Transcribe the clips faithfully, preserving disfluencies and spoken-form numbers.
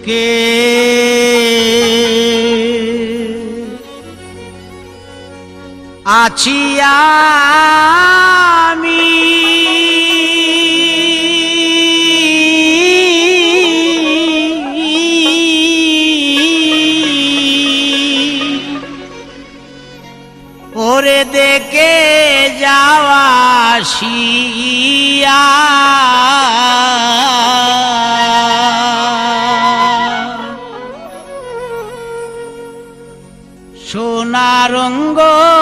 সুখে আছি আমি ওরে দেখে যাওয়া আসিয়া সোনা রঙ্গ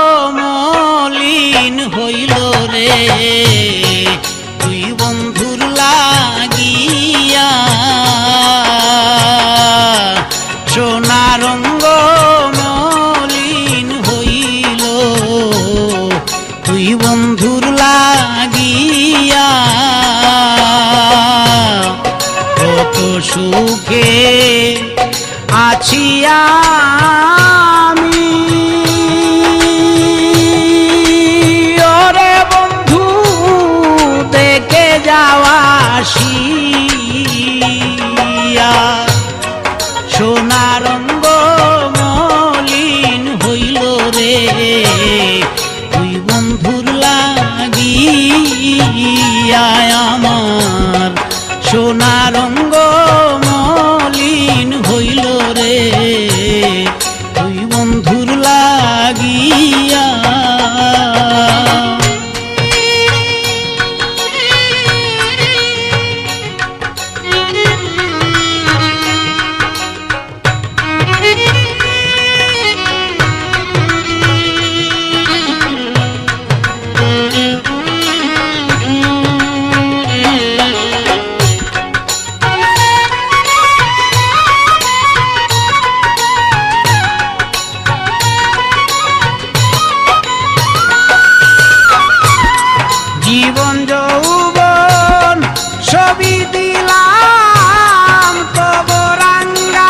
মলিন হইল রে তুই বন্ধুর লাগিয়া সোনা রঙ্গ মলিন হইল তুই বন্ধুর লাগিয়া কত সুখে আছি আমি ওরে বন্ধু দেখে যাওয়া আসিয়া সোনা রঙ্গ মলিন হইল রে তুই বন্ধুর লাগিয়া আমার সোনা রঙ্গ মলিন হইল রে তুই বন্ধুর লাগিয়া জীবন যৌবন সবই দিলাম তবু রাঙ্গা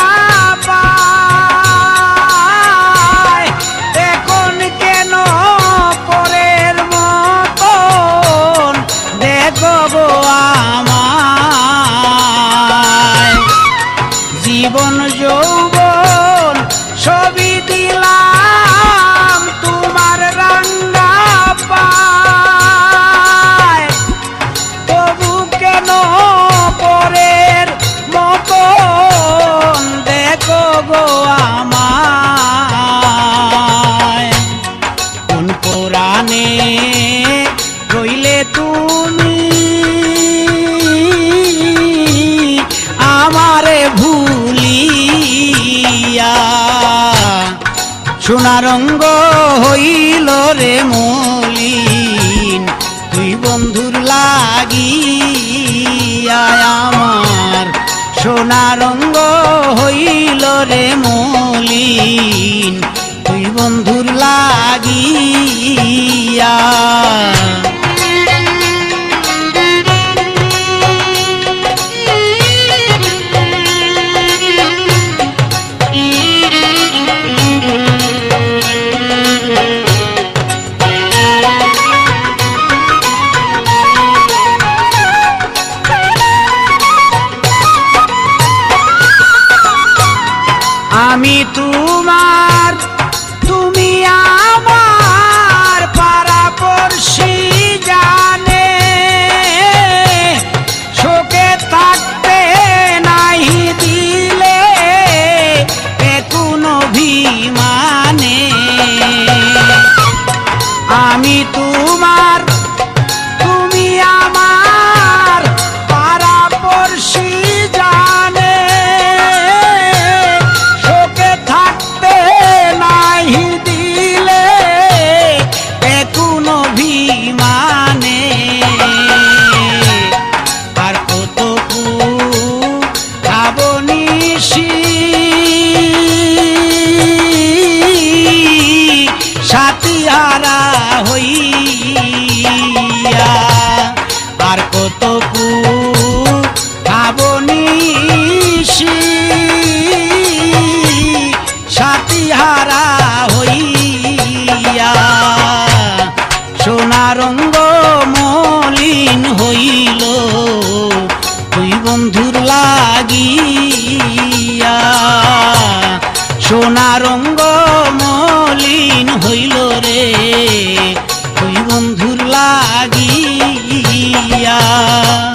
পায় এখন কেন পরের মতন দেখবো আমায় জীবন যৌবন সবই দিলাম তোমার রাঙ্গা পায় পরের মতন দেখো গো আমায় কোন পুরাণে রইলে তুমি আমারে ভুলিয়া সোনা রঙ্গ হইল রে মলিন তুই বন্ধুর লাগিয়া আমার সোনা রঙ্গ হইল রে মলিন তুই বন্ধুর লাগিয়া আমি তোমার তুমি আমার পাড়াপড়শি জানে শোকে থাকতে নাই দিলে কোনো অভিমানে আমি তোমার তুমি আমার পাড়াপড়শি জানে সাথীহারা হইয়া আর কত খাবনিশি সাথীহারা হইয়া সোনা রঙ্গ মলিন হইল তুই বন্ধুর লাগিয়া আমার অঙ্গ মলিন হইল রে দুই বন্ধুর লাগিয়া।